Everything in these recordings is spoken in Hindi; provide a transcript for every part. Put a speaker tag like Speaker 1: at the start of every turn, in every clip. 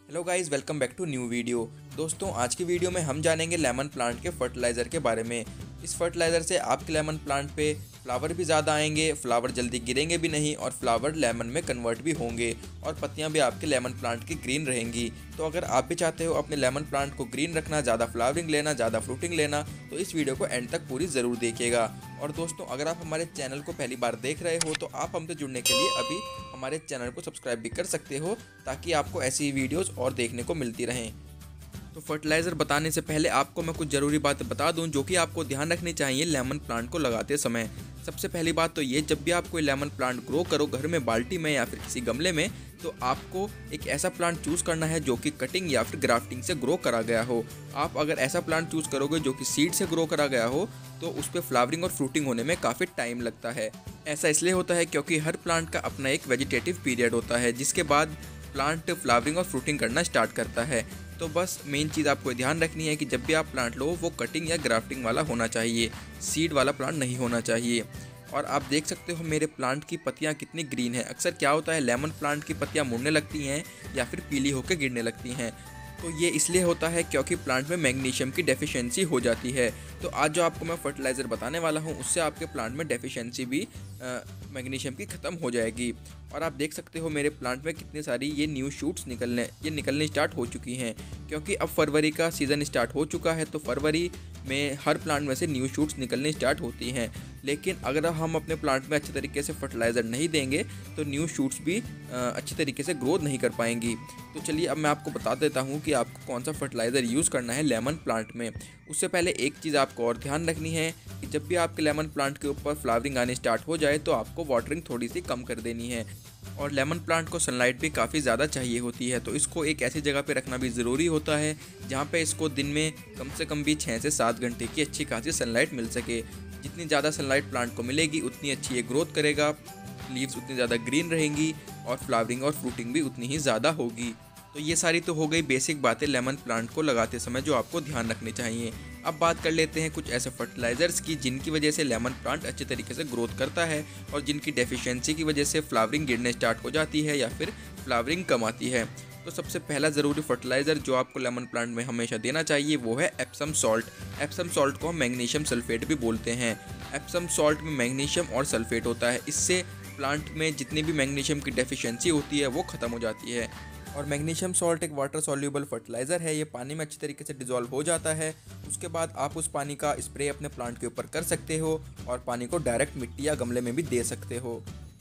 Speaker 1: Hello guys, welcome back to new video. दोस्तों, आज की वीडियो में हम जानेंगे लेमन प्लांट के फर्टिलाइज़र के बारे में। इस फर्टिलाइज़र से आपके लेमन प्लांट पे फ्लावर भी ज़्यादा आएंगे, फ्लावर जल्दी गिरेंगे भी नहीं और फ्लावर लेमन में कन्वर्ट भी होंगे और पत्तियां भी आपके लेमन प्लांट की ग्रीन रहेंगी। तो अगर आप भी चाहते हो अपने लेमन प्लांट को ग्रीन रखना, ज़्यादा फ्लावरिंग लेना, ज़्यादा फ्रूटिंग लेना, तो इस वीडियो को एंड तक पूरी ज़रूर देखिएगा। और दोस्तों, अगर आप हमारे चैनल को पहली बार देख रहे हो तो आप हमसे जुड़ने के लिए अभी हमारे चैनल को सब्सक्राइब भी कर सकते हो, ताकि आपको ऐसी वीडियोस और देखने को मिलती रहें। तो फर्टिलाइज़र बताने से पहले आपको मैं कुछ ज़रूरी बातें बता दूं जो कि आपको ध्यान रखनी चाहिए लेमन प्लांट को लगाते समय। सबसे पहली बात तो ये, जब भी आप कोई लेमन प्लांट ग्रो करो घर में, बाल्टी में या फिर किसी गमले में, तो आपको एक ऐसा प्लांट चूज़ करना है जो कि कटिंग या फिर ग्राफ्टिंग से ग्रो करा गया हो। आप अगर ऐसा प्लांट चूज़ करोगे जो कि सीड से ग्रो करा गया हो तो उस पर फ्लावरिंग और फ्रूटिंग होने में काफ़ी टाइम लगता है। ऐसा इसलिए होता है क्योंकि हर प्लांट का अपना एक वेजिटेटिव पीरियड होता है, जिसके बाद प्लांट फ्लावरिंग और फ्रूटिंग करना स्टार्ट करता है। तो बस मेन चीज़ आपको ध्यान रखनी है कि जब भी आप प्लांट लो वो कटिंग या ग्राफ्टिंग वाला होना चाहिए, सीड वाला प्लांट नहीं होना चाहिए। और आप देख सकते हो मेरे प्लांट की पत्तियां कितनी ग्रीन है। अक्सर क्या होता है, लेमन प्लांट की पत्तियां मुड़ने लगती हैं या फिर पीली होकर गिरने लगती हैं। तो ये इसलिए होता है क्योंकि प्लांट में मैग्नीशियम की डेफिशिएंसी हो जाती है। तो आज जो आपको मैं फर्टिलाइज़र बताने वाला हूँ उससे आपके प्लांट में डेफिशिएंसी भी मैग्नीशियम की ख़त्म हो जाएगी। और आप देख सकते हो मेरे प्लांट में कितनी सारी ये न्यू शूट्स निकलने स्टार्ट हो चुकी हैं, क्योंकि अब फरवरी का सीज़न स्टार्ट हो चुका है। तो फरवरी में हर प्लांट में से न्यू शूट्स निकलने स्टार्ट होती हैं। लेकिन अगर हम अपने प्लांट में अच्छे तरीके से फर्टिलाइज़र नहीं देंगे तो न्यू शूट्स भी अच्छे तरीके से ग्रोथ नहीं कर पाएंगी। तो चलिए अब मैं आपको बता देता हूँ कि आपको कौन सा फर्टिलाइज़र यूज़ करना है लेमन प्लांट में। उससे पहले एक चीज़ आपको और ध्यान रखनी है कि जब भी आपके लेमन प्लांट के ऊपर फ्लावरिंग आने स्टार्ट हो जाए तो आपको वाटरिंग थोड़ी सी कम कर देनी है। और लेमन प्लांट को सनलाइट भी काफ़ी ज़्यादा चाहिए होती है, तो इसको एक ऐसी जगह पे रखना भी ज़रूरी होता है जहाँ पे इसको दिन में कम से कम भी 6 से 7 घंटे की अच्छी खासी सनलाइट मिल सके। जितनी ज़्यादा सनलाइट प्लांट को मिलेगी उतनी अच्छी ये ग्रोथ करेगा, लीव्स उतनी ज़्यादा ग्रीन रहेंगी और फ्लावरिंग और फ्रूटिंग भी उतनी ही ज़्यादा होगी। तो ये सारी तो हो गई बेसिक बातें लेमन प्लांट को लगाते समय जो आपको ध्यान रखनी चाहिए। अब बात कर लेते हैं कुछ ऐसे फर्टिलाइज़र्स की जिनकी वजह से लेमन प्लांट अच्छे तरीके से ग्रोथ करता है और जिनकी डेफिशिएंसी की वजह से फ्लावरिंग गिरने स्टार्ट हो जाती है या फिर फ्लावरिंग कम आती है। तो सबसे पहला ज़रूरी फर्टिलाइज़र जो आपको लेमन प्लांट में हमेशा देना चाहिए वो है एप्सम सॉल्ट। एप्सम सॉल्ट को हम मैग्नीशियम सल्फेट भी बोलते हैं। एप्सम सॉल्ट में मैग्नीशियम और सल्फेट होता है। इससे प्लांट में जितनी भी मैग्नीशियम की डेफिशिएंसी होती है वो ख़त्म हो जाती है। और मैग्नीशियम सॉल्ट एक वाटर सॉल्यूबल फर्टिलाइज़र है। ये पानी में अच्छी तरीके से डिज़ोल्व हो जाता है। उसके बाद आप उस पानी का स्प्रे अपने प्लांट के ऊपर कर सकते हो और पानी को डायरेक्ट मिट्टी या गमले में भी दे सकते हो।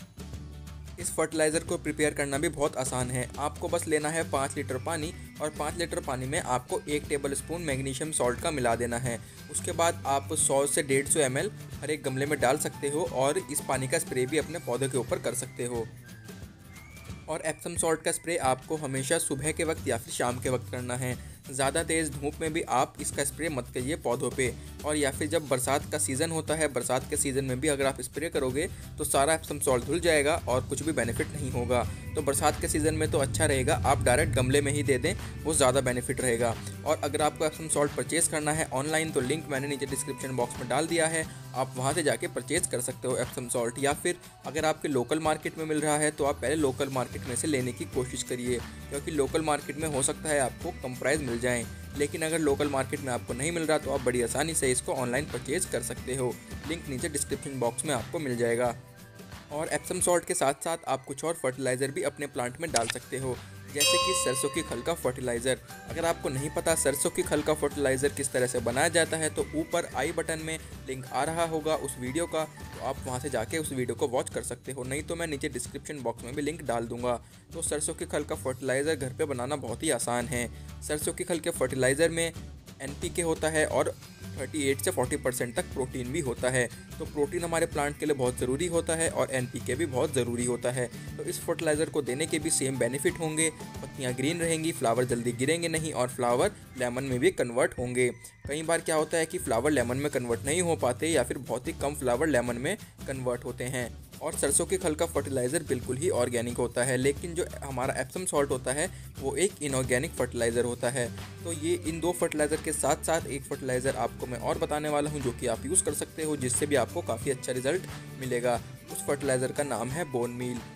Speaker 1: इस फर्टिलाइज़र को प्रिपेयर करना भी बहुत आसान है। आपको बस लेना है 5 लीटर पानी और 5 लीटर पानी में आपको 1 टेबल स्पून मैग्नीशियम सॉल्ट का मिला देना है। उसके बाद आप 100 से 150 ml हर एक गमले में डाल सकते हो और इस पानी का स्प्रे भी अपने पौधे के ऊपर कर सकते हो। और एप्सम सॉल्ट का स्प्रे आपको हमेशा सुबह के वक्त या फिर शाम के वक्त करना है। ज़्यादा तेज़ धूप में भी आप इसका स्प्रे मत करिए पौधों पे। और या फिर जब बरसात का सीज़न होता है, बरसात के सीज़न में भी अगर आप स्प्रे करोगे तो सारा एप्सम सॉल्ट धुल जाएगा और कुछ भी बेनिफिट नहीं होगा। तो बरसात के सीज़न में तो अच्छा रहेगा आप डायरेक्ट गमले में ही दे दें, वो ज़्यादा बेनिफिट रहेगा। और अगर आपको एप्सम सॉल्ट परचेज़ करना है ऑनलाइन तो लिंक मैंने नीचे डिस्क्रिप्शन बॉक्स में डाल दिया है, आप वहाँ से जाके परचेज़ कर सकते हो एप्सम सॉल्ट। या फिर अगर आपके लोकल मार्केट में मिल रहा है तो आप पहले लोकल मार्केट में से लेने की कोशिश करिए, क्योंकि लोकल मार्केट में हो सकता है आपको कम प्राइस मिल जाएँ। लेकिन अगर लोकल मार्केट में आपको नहीं मिल रहा तो आप बड़ी आसानी से इसको ऑनलाइन परचेज़ कर सकते हो। लिंक नीचे डिस्क्रिप्शन बॉक्स में आपको मिल जाएगा। और एप्सम सॉल्ट के साथ साथ आप कुछ और फर्टिलाइज़र भी अपने प्लांट में डाल सकते हो, जैसे कि सरसों की खल का फर्टिलाइज़र। अगर आपको नहीं पता सरसों की खल का फर्टिलाइज़र किस तरह से बनाया जाता है तो ऊपर आई बटन में लिंक आ रहा होगा उस वीडियो का, तो आप वहां से जाके उस वीडियो को वॉच कर सकते हो, नहीं तो मैं नीचे डिस्क्रिप्शन बॉक्स में भी लिंक डाल दूंगा। तो सरसों की खल का फर्टिलाइज़र घर पे बनाना बहुत ही आसान है। सरसों की खल के फर्टिलाइज़र में NPK होता है और 38 से 40% तक प्रोटीन भी होता है। तो प्रोटीन हमारे प्लांट के लिए बहुत ज़रूरी होता है और NPK भी बहुत ज़रूरी होता है। तो इस फर्टिलाइज़र को देने के भी सेम बेनिफिट होंगे। पत्तियाँ ग्रीन रहेंगी, फ्लावर जल्दी गिरेंगे नहीं और फ्लावर लेमन में भी कन्वर्ट होंगे। कई बार क्या होता है कि फ्लावर लेमन में कन्वर्ट नहीं हो पाते या फिर बहुत ही कम फ्लावर लेमन में कन्वर्ट होते हैं। और सरसों की खल का फर्टिलाइज़र बिल्कुल ही ऑर्गेनिक होता है, लेकिन जो हमारा एप्सम सॉल्ट होता है वो एक इनऑर्गेनिक फर्टिलाइज़र होता है। तो ये इन दो फर्टिलाइज़र के साथ साथ एक फर्टिलाइज़र आपको मैं और बताने वाला हूँ जो कि आप यूज़ कर सकते हो, जिससे भी आपको काफ़ी अच्छा रिजल्ट मिलेगा। उस फर्टिलाइज़र का नाम है बोन मील।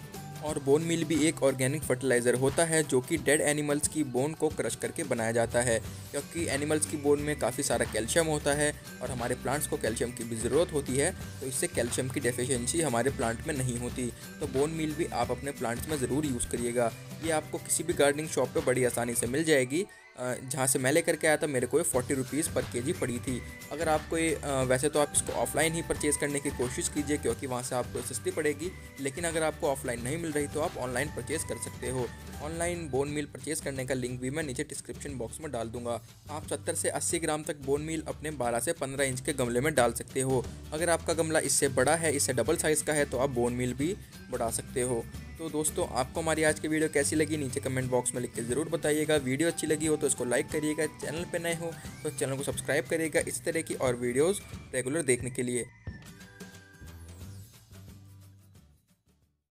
Speaker 1: और बोन मील भी एक ऑर्गेनिक फर्टिलाइज़र होता है जो कि डेड एनिमल्स की बोन को क्रश करके बनाया जाता है, क्योंकि एनिमल्स की बोन में काफ़ी सारा कैल्शियम होता है और हमारे प्लांट्स को कैल्शियम की भी ज़रूरत होती है, तो इससे कैल्शियम की डेफिशिएंसी हमारे प्लांट में नहीं होती। तो बोन मील भी आप अपने प्लांट्स में ज़रूर यूज़ करिएगा। ये आपको किसी भी गार्डनिंग शॉप पर बड़ी आसानी से मिल जाएगी। जहाँ से मैं लेकर के आया था मेरे को ये 40 रुपीज़ पर केजी पड़ी थी। अगर आपको ये वैसे तो आप इसको ऑफलाइन ही परचेज़ करने की कोशिश कीजिए, क्योंकि वहाँ से आपको सस्ती पड़ेगी, लेकिन अगर आपको ऑफलाइन नहीं मिल रही तो आप ऑनलाइन परचेज़ कर सकते हो। ऑनलाइन बोन मील परचेज़ करने का लिंक भी मैं नीचे डिस्क्रिप्शन बॉक्स में डाल दूंगा। आप 70 से 80 ग्राम तक बोन मील अपने 12 से 15 इंच के गमले में डाल सकते हो। अगर आपका गमला इससे बड़ा है, इससे डबल साइज़ का है, तो आप बोन मील भी बढ़ा सकते हो। तो दोस्तों, आपको हमारी आज की वीडियो कैसी लगी नीचे कमेंट बॉक्स में लिख के ज़रूर बताइएगा। वीडियो अच्छी लगी हो तो इसको लाइक करिएगा, चैनल पे नए हो तो चैनल को सब्सक्राइब करिएगा इस तरह की और वीडियोस रेगुलर देखने के लिए।